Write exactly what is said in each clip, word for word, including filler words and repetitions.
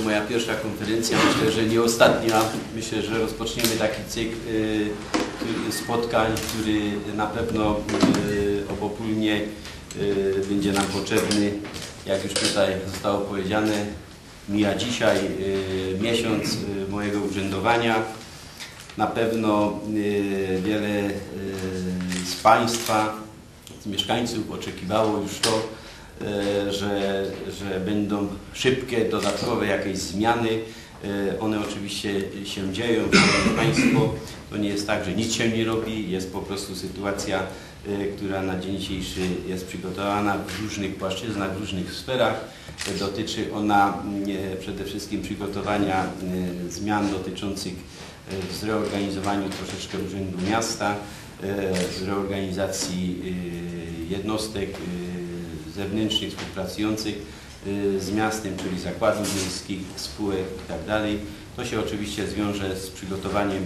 moja pierwsza konferencja, myślę, że nie ostatnia. Myślę, że rozpoczniemy taki cykl y, spotkań, który na pewno y, obopólnie y, będzie nam potrzebny. Jak już tutaj zostało powiedziane, mija dzisiaj y, miesiąc y, mojego urzędowania. Na pewno y, wiele y, z Państwa, z mieszkańców oczekiwało już to, Że, że będą szybkie, dodatkowe jakieś zmiany. One oczywiście się dzieją, szanowni Państwo. To nie jest tak, że nic się nie robi. Jest po prostu sytuacja, która na dzień dzisiejszy jest przygotowana w różnych płaszczyznach, w różnych sferach. Dotyczy ona przede wszystkim przygotowania zmian dotyczących zreorganizowaniu troszeczkę Urzędu Miasta, zreorganizacji jednostek zewnętrznych współpracujących z miastem, czyli zakładów miejskich, spółek itd. To się oczywiście zwiąże z przygotowaniem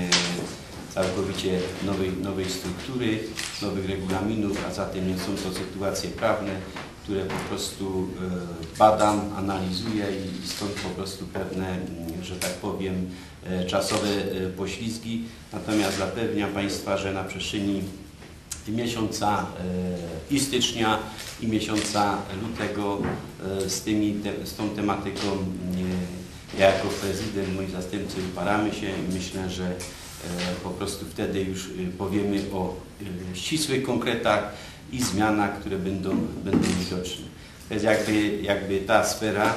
całkowicie nowej, nowej struktury, nowych regulaminów, a zatem są to sytuacje prawne, które po prostu badam, analizuję i stąd po prostu pewne, że tak powiem, czasowe poślizgi. Natomiast zapewniam Państwa, że na przestrzeni miesiąca i stycznia i miesiąca lutego z, tymi, z tą tematyką ja jako prezydent, moi zastępcy uparamy się i myślę, że po prostu wtedy już powiemy o ścisłych konkretach i zmianach, które będą, będą widoczne. To jest jakby, jakby ta sfera.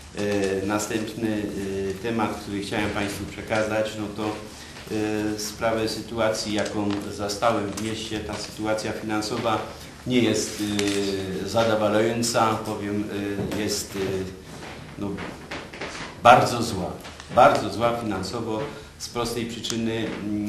Następny temat, który chciałem Państwu przekazać, no to sprawę sytuacji, jaką zastałem w mieście. Ta sytuacja finansowa nie jest zadowalająca, powiem, jest no, bardzo zła. Bardzo zła finansowo z prostej przyczyny,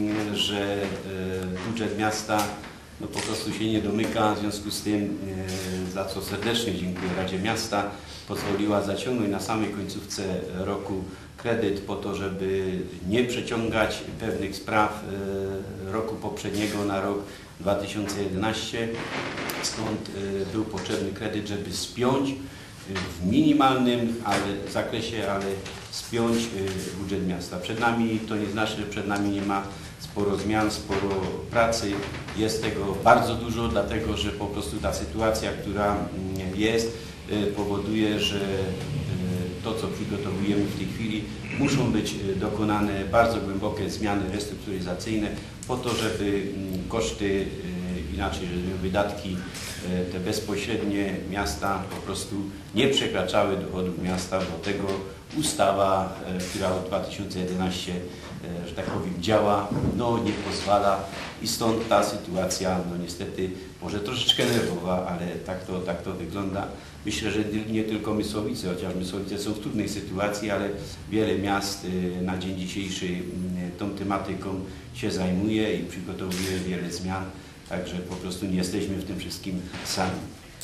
że budżet miasta no, po prostu się nie domyka. W związku z tym, za co serdecznie dziękuję Radzie Miasta, pozwoliła zaciągnąć na samej końcówce roku kredyt po to, żeby nie przeciągać pewnych spraw roku poprzedniego na rok dwa tysiące jedenasty. Stąd był potrzebny kredyt, żeby spiąć w minimalnym ale, zakresie, ale spiąć budżet miasta. Przed nami, to nie znaczy, że przed nami nie ma sporo zmian, sporo pracy. Jest tego bardzo dużo, dlatego że po prostu ta sytuacja, która jest, powoduje, że to, co przygotowujemy w tej chwili, muszą być dokonane bardzo głębokie zmiany restrukturyzacyjne po to, żeby koszty, inaczej że wydatki te bezpośrednie miasta po prostu nie przekraczały dochodów miasta, bo tego ustawa, która od dwa tysiące jedenastego, że tak powiem, działa, no nie pozwala i stąd ta sytuacja, no niestety może troszeczkę nerwowa, ale tak to, tak to wygląda. Myślę, że nie tylko Mysłowice, chociaż Mysłowice są w trudnej sytuacji, ale wiele miast na dzień dzisiejszy tą tematyką się zajmuje i przygotowuje wiele zmian, także po prostu nie jesteśmy w tym wszystkim sami.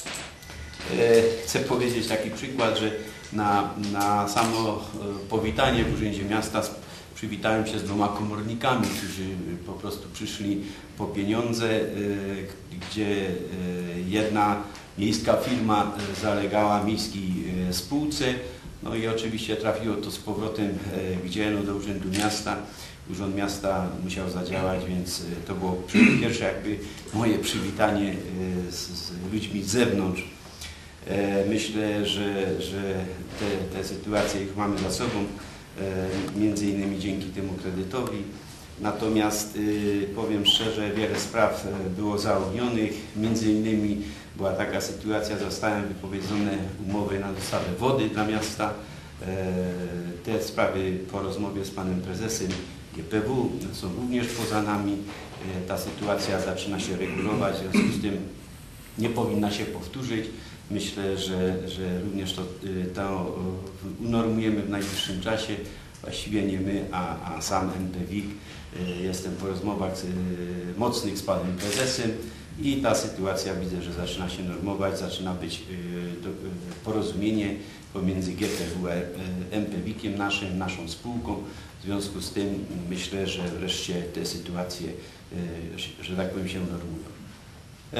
Chcę powiedzieć taki przykład, że na, na samo powitanie w Urzędzie Miasta przywitałem się z dwoma komornikami, którzy po prostu przyszli po pieniądze, gdzie jedna miejska firma zalegała miejskiej spółce, no i oczywiście trafiło to z powrotem gdzie? No do Urzędu Miasta. Urząd Miasta musiał zadziałać, więc to było pierwsze jakby moje przywitanie z, z ludźmi z zewnątrz. Myślę, że, że te, te sytuacje już mamy za sobą, między innymi dzięki temu kredytowi. Natomiast powiem szczerze, wiele spraw było zaognionych, między innymi była taka sytuacja, zostały wypowiedzone umowy na dostawę wody dla miasta. Te sprawy po rozmowie z panem prezesem G P W są również poza nami. Ta sytuacja zaczyna się regulować, w związku z tym nie powinna się powtórzyć. Myślę, że, że również to, to unormujemy w najbliższym czasie. Właściwie nie my, a, a sam M P WiK. Jestem po rozmowach mocnych z panem prezesem i ta sytuacja widzę, że zaczyna się normować, zaczyna być porozumienie pomiędzy G P W a M P WiK-iem naszym, naszą spółką. W związku z tym myślę, że wreszcie te sytuacje, że tak powiem, się normują.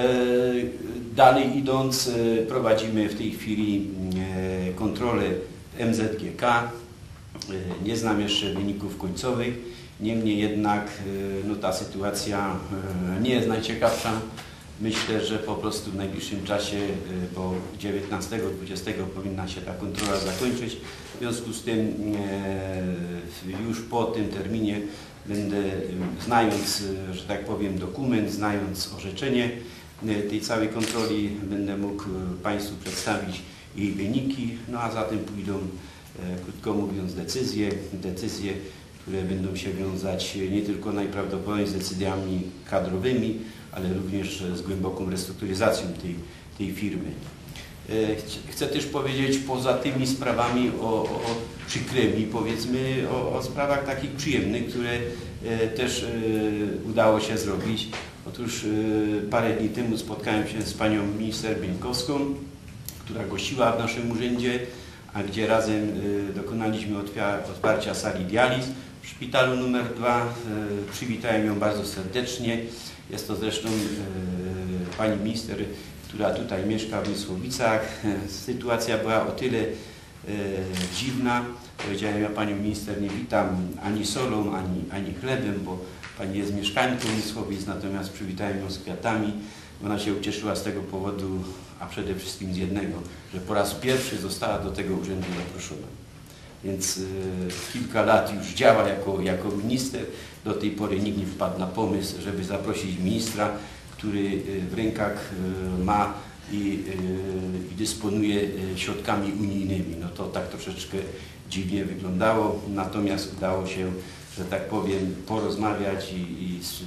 Dalej idąc, prowadzimy w tej chwili kontrolę M Z G K. Nie znam jeszcze wyników końcowych, niemniej jednak no, ta sytuacja nie jest najciekawsza. Myślę, że po prostu w najbliższym czasie, bo dziewiętnastego dwudziestego powinna się ta kontrola zakończyć. W związku z tym już po tym terminie będę, znając, że tak powiem, dokument, znając orzeczenie tej całej kontroli, będę mógł Państwu przedstawić jej wyniki, no a za tym pójdą, krótko mówiąc, decyzje, decyzje, które będą się wiązać nie tylko najprawdopodobniej z decyzjami kadrowymi, ale również z głęboką restrukturyzacją tej, tej firmy. Chcę też powiedzieć poza tymi sprawami o, o przykrymi, powiedzmy o, o sprawach takich przyjemnych, które też udało się zrobić. Otóż parę dni temu spotkałem się z panią minister Bieńkowską, która gościła w naszym urzędzie, a gdzie razem dokonaliśmy otwarcia sali dializ w szpitalu numer dwa. Przywitałem ją bardzo serdecznie. Jest to zresztą pani minister, która tutaj mieszka w Mysłowicach. Sytuacja była o tyle dziwna. Powiedziałem, ja panią minister nie witam ani solą, ani, ani chlebem, bo pani jest mieszkańką Mysłowic, natomiast przywitałem ją z kwiatami. Ona się ucieszyła z tego powodu, a przede wszystkim z jednego, że po raz pierwszy została do tego urzędu zaproszona. Więc y, kilka lat już działa jako, jako minister. Do tej pory nikt nie wpadł na pomysł, żeby zaprosić ministra, który w rękach y, ma i, y, i dysponuje środkami unijnymi. No to tak troszeczkę dziwnie wyglądało, natomiast udało się, że tak powiem, porozmawiać i, i z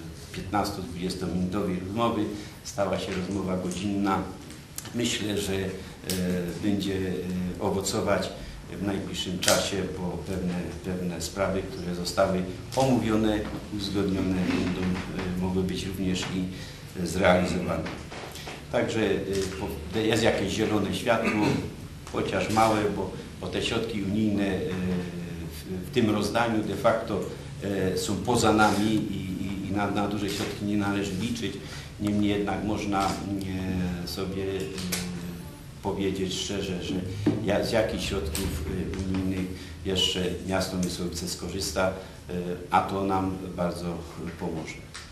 piętnasto-dwudziestominutowej rozmowy stała się rozmowa godzinna. Myślę, że e, będzie e, owocować w najbliższym czasie, bo pewne, pewne sprawy, które zostały omówione, uzgodnione, będą e, mogły być również i e, zrealizowane. Także e, jest jakieś zielone światło, chociaż małe, bo, bo te środki unijne e, w, w tym rozdaniu de facto e, są poza nami i i na, na duże środki nie należy liczyć. Niemniej jednak można e, sobie e, powiedzieć szczerze, że ja, z jakich środków e, unijnych jeszcze miasto Mysłowice skorzysta, e, a to nam bardzo pomoże.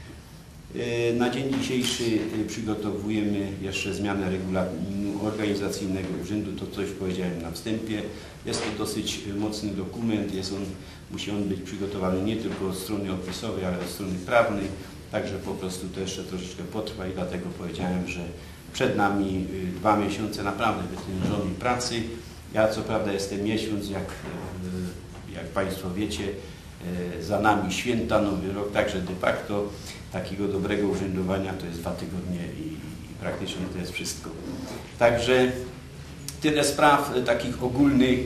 E, na dzień dzisiejszy e, przygotowujemy jeszcze zmianę regulaminu organizacyjnego urzędu, to coś powiedziałem na wstępie. Jest to dosyć mocny dokument, jest on, musi on być przygotowany nie tylko od strony opisowej, ale od strony prawnej, także po prostu to jeszcze troszeczkę potrwa i dlatego powiedziałem, że przed nami dwa miesiące naprawdę wytężonej pracy. Ja co prawda jestem miesiąc, jak, jak Państwo wiecie, za nami święta, nowy rok, także de facto takiego dobrego urzędowania to jest dwa tygodnie i, i praktycznie to jest wszystko. Także tyle spraw takich ogólnych.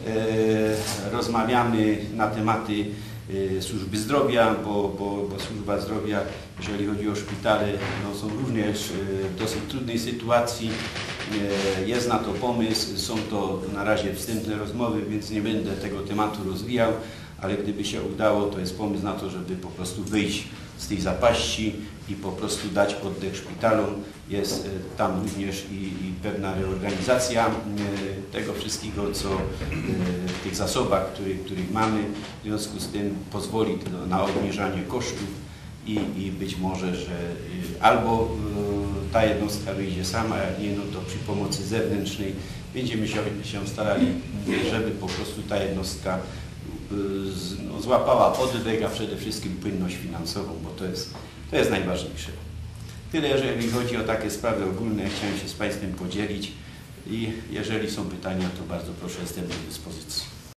E, rozmawiamy na tematy e, służby zdrowia, bo, bo, bo służba zdrowia, jeżeli chodzi o szpitale, no, są również e, w dosyć trudnej sytuacji. E, jest na to pomysł, są to na razie wstępne rozmowy, więc nie będę tego tematu rozwijał, ale gdyby się udało, to jest pomysł na to, żeby po prostu wyjść z tej zapaści i po prostu dać oddech szpitalom. Jest tam również i, i pewna reorganizacja tego wszystkiego, co w tych zasobach, których, których mamy. W związku z tym pozwoli to na obniżanie kosztów i, i być może, że albo ta jednostka wyjdzie sama, jak nie, no to przy pomocy zewnętrznej będziemy się, się starali, żeby po prostu ta jednostka no, złapała oddech, a przede wszystkim płynność finansową, bo to jest, to jest najważniejsze. Tyle, jeżeli chodzi o takie sprawy ogólne, chciałem się z Państwem podzielić i jeżeli są pytania, to bardzo proszę, jestem do dyspozycji.